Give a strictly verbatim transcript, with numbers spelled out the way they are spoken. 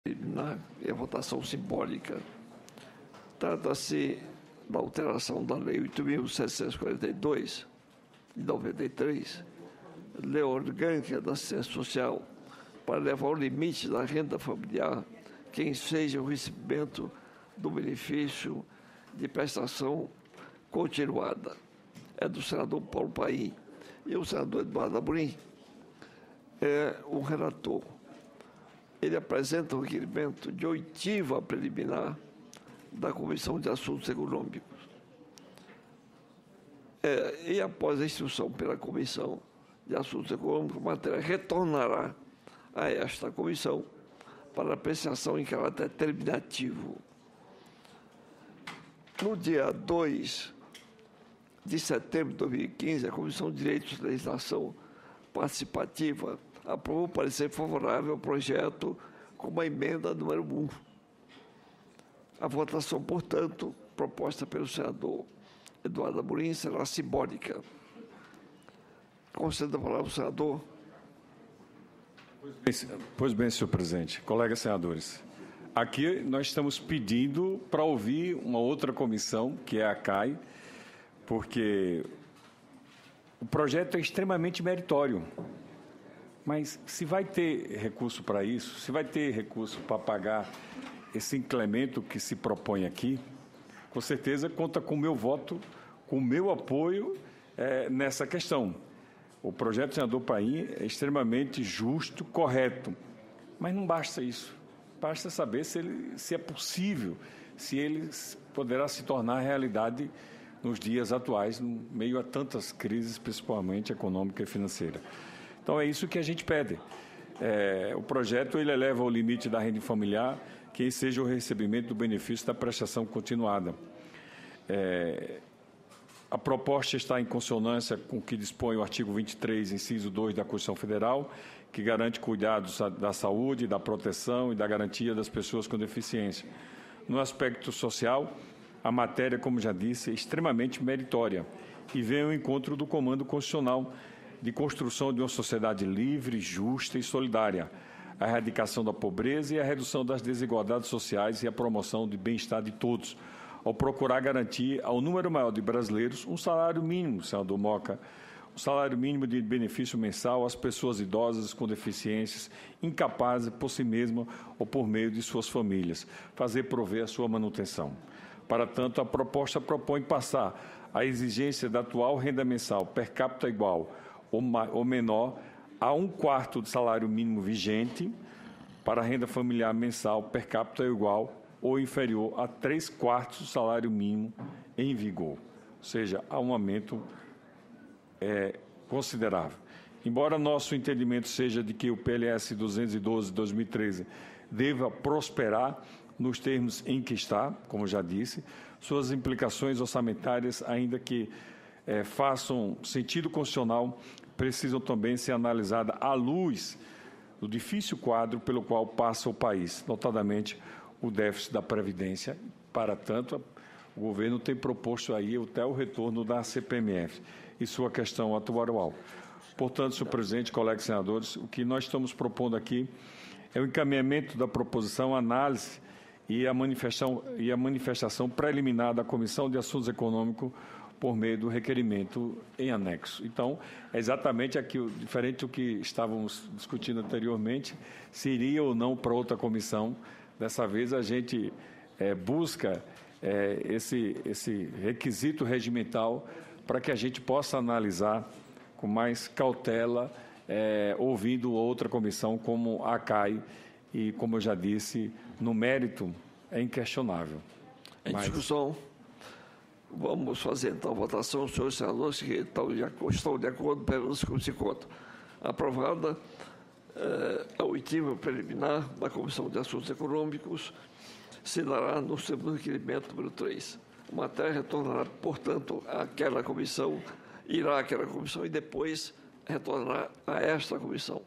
É votação simbólica. Trata-se da alteração da Lei oito mil setecentos e quarenta e dois, de noventa e três, Lei Orgânica da Assistência Social, para levar ao limite da renda familiar quem seja o recebimento do benefício de prestação continuada. É do senador Paulo Paim. E o senador Eduardo Amorim é o relator. Ele apresenta o requerimento de oitiva preliminar da Comissão de Assuntos Econômicos. É, e após a instrução pela Comissão de Assuntos Econômicos, a matéria retornará a esta comissão para apreciação em caráter terminativo. No dia dois de setembro de dois mil e quinze, a Comissão de Direitos e Legislação Participativa aprovou parecer favorável ao projeto com uma emenda número um. A votação, portanto, proposta pelo senador Eduardo Amorim será simbólica. Concedo a palavra ao senador. Pois bem, pois bem, senhor presidente, colegas senadores, aqui nós estamos pedindo para ouvir uma outra comissão, que é a C A I, porque o projeto é extremamente meritório. Mas se vai ter recurso para isso, se vai ter recurso para pagar esse incremento que se propõe aqui, com certeza conta com o meu voto, com o meu apoio é, nessa questão. O projeto do senador Paim é extremamente justo, correto, mas não basta isso. Basta saber se, ele, se é possível, se ele poderá se tornar realidade nos dias atuais, no meio a tantas crises, principalmente econômica e financeira. Então, é isso que a gente pede. É, o projeto ele eleva o limite da renda familiar, que seja o recebimento do benefício da prestação continuada. É, a proposta está em consonância com o que dispõe o artigo vinte e três, inciso dois da Constituição Federal, que garante cuidados da saúde, da proteção e da garantia das pessoas com deficiência. No aspecto social, a matéria, como já disse, é extremamente meritória e vem ao encontro do comando constitucional de construção de uma sociedade livre, justa e solidária, a erradicação da pobreza e a redução das desigualdades sociais e a promoção do bem-estar de todos, ao procurar garantir ao número maior de brasileiros um salário mínimo, senador Moca, um salário mínimo de benefício mensal às pessoas idosas com deficiências, incapazes por si mesmas ou por meio de suas famílias, fazer prover a sua manutenção. Para tanto, a proposta propõe passar a exigência da atual renda mensal per capita igual ou menor a um quarto do salário mínimo vigente para a renda familiar mensal per capita igual ou inferior a três quartos do salário mínimo em vigor. Ou seja, há um aumento é, considerável. Embora nosso entendimento seja de que o P L S duzentos e doze de dois mil e treze deva prosperar nos termos em que está, como já disse, suas implicações orçamentárias, ainda que É, façam sentido constitucional, precisam também ser analisadas à luz do difícil quadro pelo qual passa o país, notadamente o déficit da Previdência. Para tanto, o governo tem proposto aí até o retorno da C P M F e sua questão atuarial. Portanto, senhor presidente, colegas senadores, o que nós estamos propondo aqui é o encaminhamento da proposição, análise e a manifestação, e a manifestação preliminar da Comissão de Assuntos Econômicos por meio do requerimento em anexo. Então, é exatamente aquilo, diferente do que estávamos discutindo anteriormente, se iria ou não para outra comissão. Dessa vez, a gente é, busca é, esse, esse requisito regimental para que a gente possa analisar com mais cautela, é, ouvindo outra comissão como a C A I, e, como eu já disse, no mérito é inquestionável. Em Mas... discussão. Vamos fazer, então, a votação. Os senhores senadores que estão de, estão de acordo, perguntam como se conta. Aprovada eh, a oitiva preliminar da Comissão de Assuntos Econômicos, se dará no segundo requerimento número três. A matéria retornará, portanto, àquela comissão, irá àquela comissão e depois retornará a esta comissão.